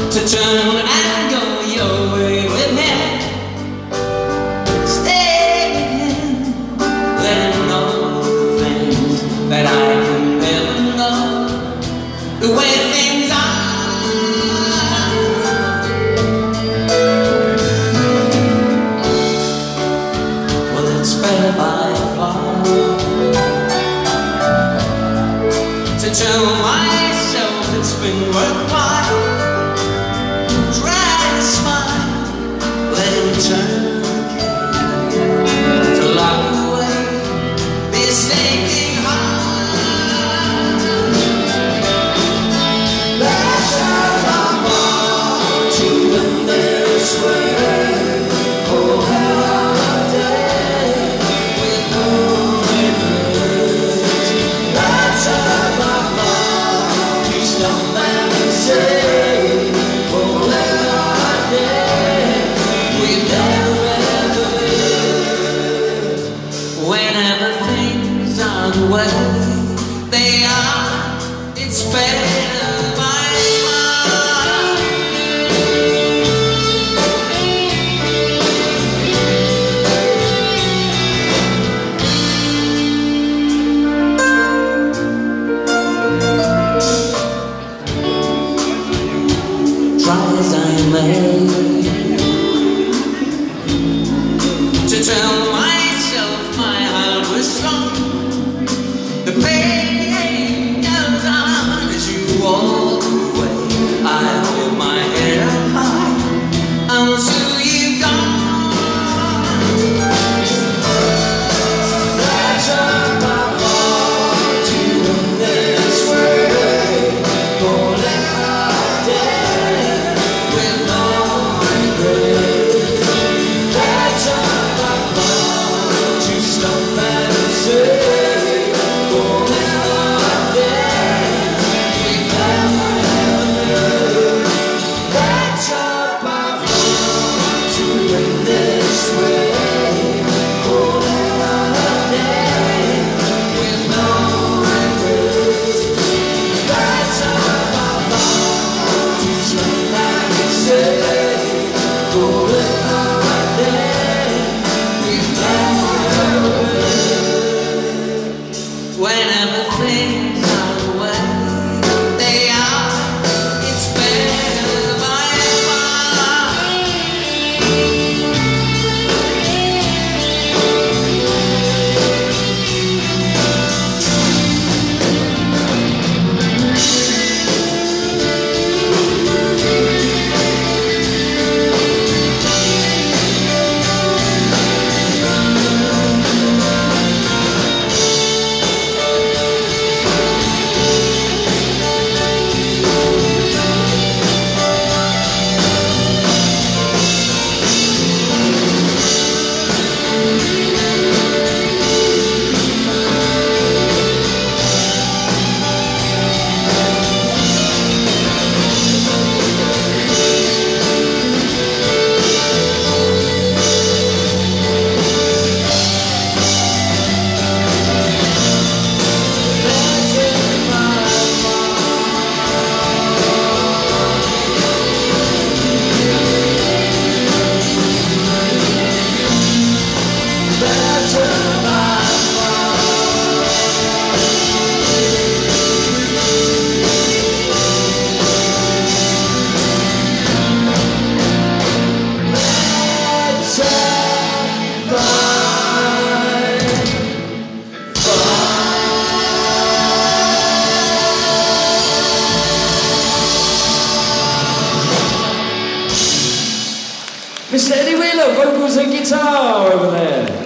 to turn and go your way with him. Stay with him, let him know the things that I can never know, the way things are. Well, it's better by far to tell myself it's been worthwhile. Try to smile, let him turn to lock away this aching heart. That's how I want to end this way, forever day with no regrets. That's how I want to stop and say, forever day with no regrets. Whenever things are the way they are, it's better by far. Try as I may to tell myself my heart was strong. The pain goes on as you walk away. I hold my head up high until you're gone. That's all I want to end this way, forever day with no regrets. That's all I want to stop and say, forever day with no regrets. That's all I want to end this way, forever day with no regrets. That's all I want to stop and say, forever day with no regrets. Whenever things are the way they are, it's better by far. Mr. Eddie Wheeler, vocals and guitar over there.